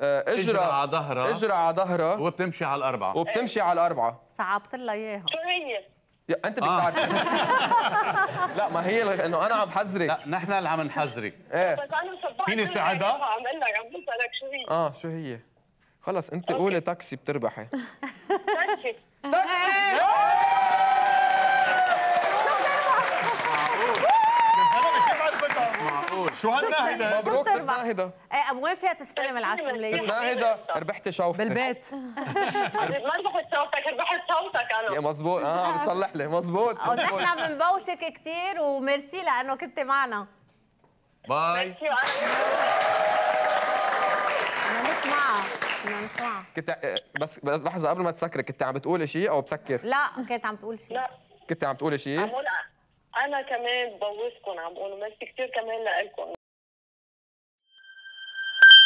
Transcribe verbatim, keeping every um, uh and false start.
اجرى اجرى على ظهرها اجرى على ظهرها وبتمشي على الاربعه وبتمشي على الاربعه. صعبت لها اياها. شو هي؟ يا انت بدك تعرف. لا ما هي انه انا عم حذرك. لا نحن اللي عم نحذرك. ايه بس انا صبحت فيني ساعدها؟ عم اقول لك عم بسالك شو هي؟ اه شو هي؟ خلص انت قولي تاكسي بتربحي. تاكسي. تاكسي. معقول شو هالناهده؟ مبروك ست ناهده. ايه وين فيها تستلم العشرة ملايين؟ ست ناهده ربحتي شوفتك بالبيت. ما ربحت صوتك ربحت صوتك انا. يا مزبوط اه عم بتصلح لي مزبوط مزبوط. نحن بنبوسك كثير وميرسي لانه كنت معنا. باي. ميرسي وأنا- بدنا نسمعها بدنا نسمعها. كنت بس بس لحظه قبل ما تسكري كنت عم بتقولي شيء او بسكر؟ لا كنت عم تقول شيء. لا كنت عم تقولي شيء؟ عم بقول انا كمان بوسكم عم بقول ميرسي كثير كمان لكم.